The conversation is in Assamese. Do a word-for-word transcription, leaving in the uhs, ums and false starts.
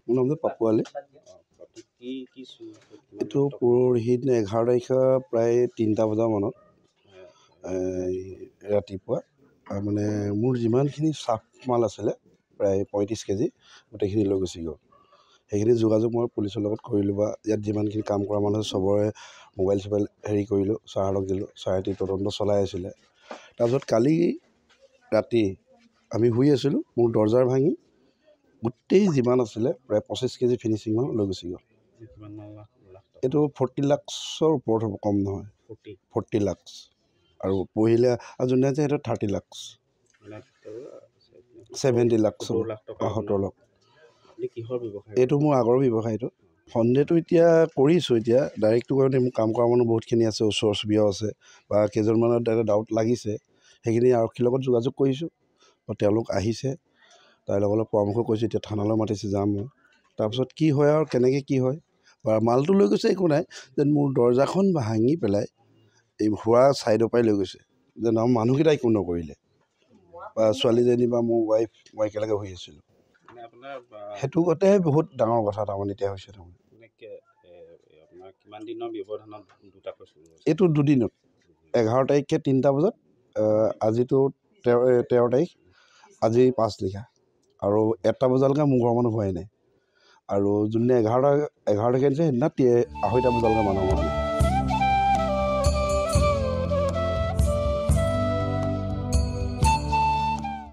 মোৰ নাম যে পাপু আলি। এইটো পৰহিদিনা এঘাৰ তাৰিখে প্ৰায় তিনিটা বজামানত ৰাতিপুৱা মানে মোৰ যিমানখিনি চাফ মাল আছিলে প্ৰায় পঁয়ত্ৰিছ কেজি গোটেইখিনি লৈ গুচি গ'ল। সেইখিনি যোগাযোগ মই পুলিচৰ লগত কৰিলোঁ বা ইয়াত যিমানখিনি কাম কৰা মানুহ চবৰে মোবাইল চোবাইল হেৰি কৰিলোঁ, ছাৰহঁতক দিলোঁ, ছাৰে তদন্ত চলাই আছিলে। তাৰপিছত কালি ৰাতি আমি শুই আছিলোঁ, মোৰ দৰজাৰ ভাঙি গোটেই যিমান আছিলে প্ৰায় পঁচিছ কেজি ফিনিচিং মাল লৈ গুচি গ'ল। এইটো ফৰ্টি লাক্সৰ ওপৰত হ'ব, কম নহয়, ফৰ্টি লাক্স আৰু পঢ়িলে আৰু যোনে আছে সেইটো থাৰ্টি লাক্স ছেভেণ্টি লাক্স সত্তৰ লাখ। এইটো মোৰ আগৰ ব্যৱসায়টো। সন্দেহটো এতিয়া কৰিছোঁ, এতিয়া ডাইৰেক্টটো কাৰণে মোৰ কাম কৰা মানুহ বহুতখিনি আছে, ওচৰ চুবুৰীয়াও আছে বা কেইজনমানৰ এটা ডাউট লাগিছে, সেইখিনি আৰক্ষীৰ লগত যোগাযোগ কৰিছোঁ। তেওঁলোক আহিছে, তাৰ লগত অলপ পৰামৰ্শ কৰিছোঁ। এতিয়া থানালৈ মাতিছে, যাম মই। তাৰপিছত কি হয় আৰু কেনেকৈ কি হয় বা মালটো লৈ গৈছে একো নাই, যেন মোৰ দৰজাখন ভাঙি পেলাই এই হোৱা ছাইডৰ পৰাই লৈ গৈছে, যেন আমাৰ মানুহকেইটা একো নকৰিলে বা ছোৱালীজনী বা মোৰ ৱাইফ মই একেলগে শুই আছিলোঁ। সেইটো কথাই বহুত ডাঙৰ কথা তাৰমানে এতিয়া হৈছে। তাৰমানে এইটো দুদিনত এঘাৰ তাৰিখে তিনিটা বজাত, আজিতো তেৰ তেৰ তাৰিখ, আজি পাঁচ নিশা আৰু এটা বজালৈকে মোৰ ঘৰৰ মানুহ হোৱাই নাই। আৰু যোনদিনা এঘাৰটা এঘাৰ তাৰিখে দিছে সেইদিনা আঢ়ৈটা বজালৈকে মানুহ হোৱা নাই।